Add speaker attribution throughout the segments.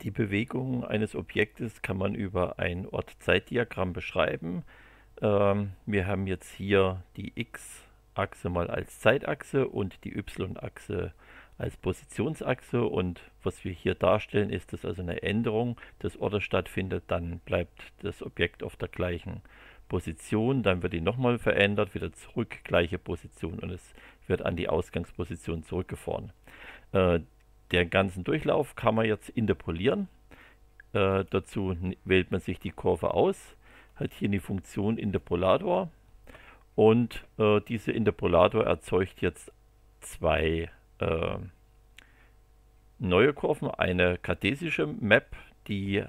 Speaker 1: Die Bewegung eines Objektes kann man über ein Ort-Zeit-Diagramm beschreiben. Wir haben jetzt hier die X-Achse mal als Zeitachse und die Y-Achse als Positionsachse, und was wir hier darstellen ist, dass also eine Änderung des Ortes stattfindet, dann bleibt das Objekt auf der gleichen Position, dann wird die nochmal verändert, wieder zurück, gleiche Position, und es wird an die Ausgangsposition zurückgefahren. Äh, Den ganzen Durchlauf kann man jetzt interpolieren. Dazu wählt man sich die Kurve aus, hat hier die Funktion Interpolator, und diese Interpolator erzeugt jetzt zwei äh, neue Kurven. Eine kartesische Map, die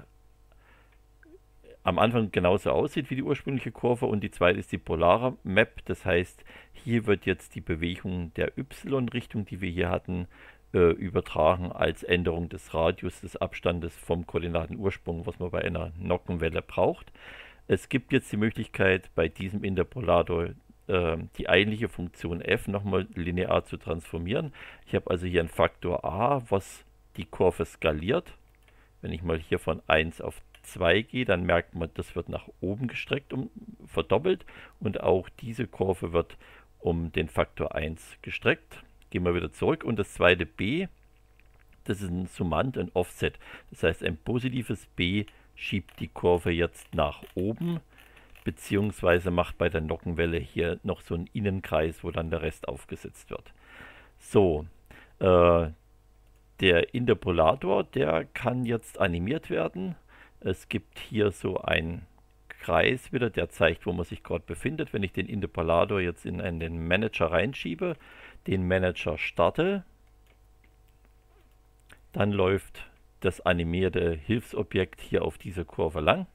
Speaker 1: am Anfang genauso aussieht wie die ursprüngliche Kurve, und die zweite ist die polare Map. Das heißt, hier wird jetzt die Bewegung der Y-Richtung, die wir hier hatten, übertragen als Änderung des Radius des Abstandes vom Koordinatenursprung, was man bei einer Nockenwelle braucht. Es gibt jetzt die Möglichkeit, bei diesem Interpolator die eigentliche Funktion f nochmal linear zu transformieren. Ich habe also hier einen Faktor a, was die Kurve skaliert. Wenn ich mal hier von 1 auf 2 gehe, dann merkt man, das wird nach oben gestreckt, verdoppelt, und auch diese Kurve wird um den Faktor 1 gestreckt. Gehen wir wieder zurück, und das zweite b, das ist ein Summand, ein Offset. Das heißt, ein positives b schiebt die Kurve jetzt nach oben, beziehungsweise macht bei der Nockenwelle hier noch so einen Innenkreis, wo dann der Rest aufgesetzt wird. So, der Interpolator, der kann jetzt animiert werden. Es gibt hier so einen Kreis wieder, der zeigt, wo man sich gerade befindet. Wenn ich den Interpolator jetzt in den Manager reinschiebe, den Manager starte, dann läuft das animierte Hilfsobjekt hier auf dieser Kurve lang.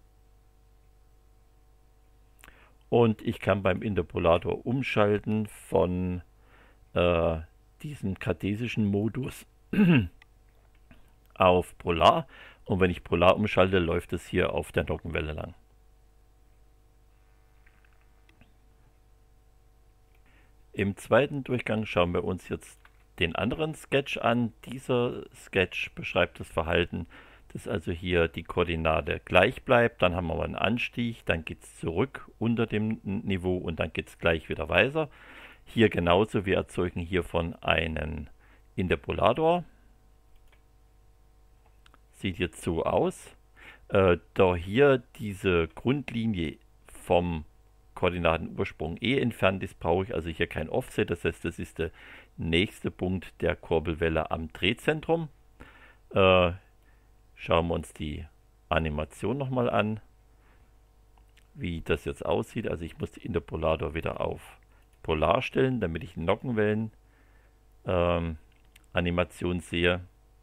Speaker 1: Und ich kann beim Interpolator umschalten von diesem kartesischen Modus auf Polar. Und wenn ich Polar umschalte, läuft es hier auf der Nockenwelle lang. Im zweiten Durchgang schauen wir uns jetzt den anderen Sketch an. Dieser Sketch beschreibt das Verhalten, dass also hier die Koordinate gleich bleibt. Dann haben wir einen Anstieg, dann geht es zurück unter dem Niveau, und dann geht es gleich wieder weiter. Hier genauso, wir erzeugen hiervon einen Interpolator. Sieht jetzt so aus. Da hier diese Grundlinie vom Koordinatenursprung entfernt ist, brauche ich also hier kein Offset. Das heißt, das ist der nächste Punkt der Kurbelwelle am Drehzentrum. Schauen wir uns die Animation nochmal an, wie das jetzt aussieht. Also ich muss den Interpolator wieder auf Polar stellen, damit ich Nockenwellen Animation sehe.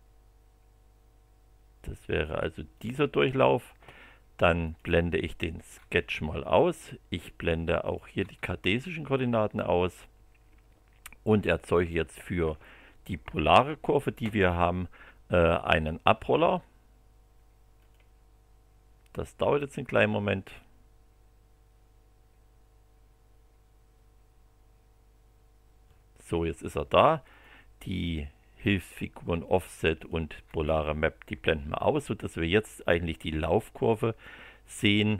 Speaker 1: Das wäre also dieser Durchlauf. Dann blende ich den Sketch mal aus. Ich blende auch hier die kartesischen Koordinaten aus und erzeuge jetzt für die polare Kurve, die wir haben, einen Abroller. Das dauert jetzt einen kleinen Moment. So, jetzt ist er da. Die Hilfsfiguren Offset und polare Map, die blenden wir aus, sodass wir jetzt eigentlich die Laufkurve sehen.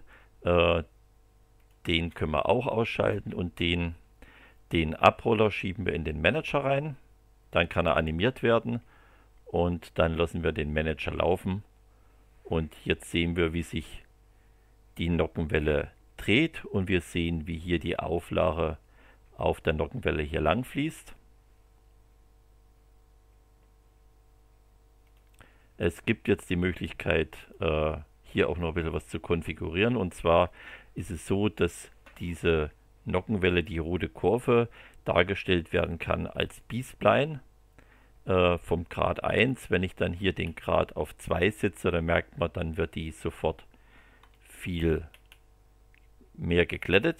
Speaker 1: Den können wir auch ausschalten, und den Abroller schieben wir in den Manager rein. Dann kann er animiert werden, und dann lassen wir den Manager laufen. Und jetzt sehen wir, wie sich die Nockenwelle dreht, und wir sehen, wie hier die Auflage auf der Nockenwelle hier lang fließt. Es gibt jetzt die Möglichkeit, hier auch noch ein bisschen was zu konfigurieren. Und zwar ist es so, dass diese Nockenwelle, die rote Kurve, dargestellt werden kann als B-Spline vom Grad 1. Wenn ich dann hier den Grad auf 2 setze, dann merkt man, dann wird die sofort viel mehr geglättet.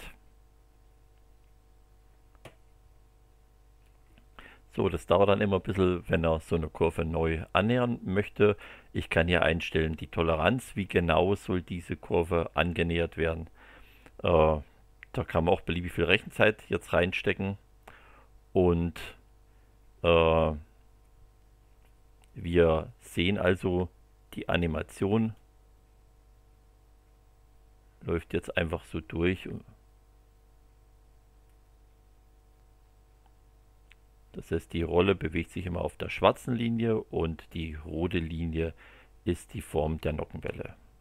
Speaker 1: So, das dauert dann immer ein bisschen, wenn er so eine Kurve neu annähern möchte. Ich kann hier einstellen die Toleranz, wie genau soll diese Kurve angenähert werden. Da kann man auch beliebig viel Rechenzeit jetzt reinstecken. Und wir sehen also, Die Animation läuft jetzt einfach so durch. Das heißt, die Rolle bewegt sich immer auf der schwarzen Linie und die rote Linie ist die Form der Nockenwelle.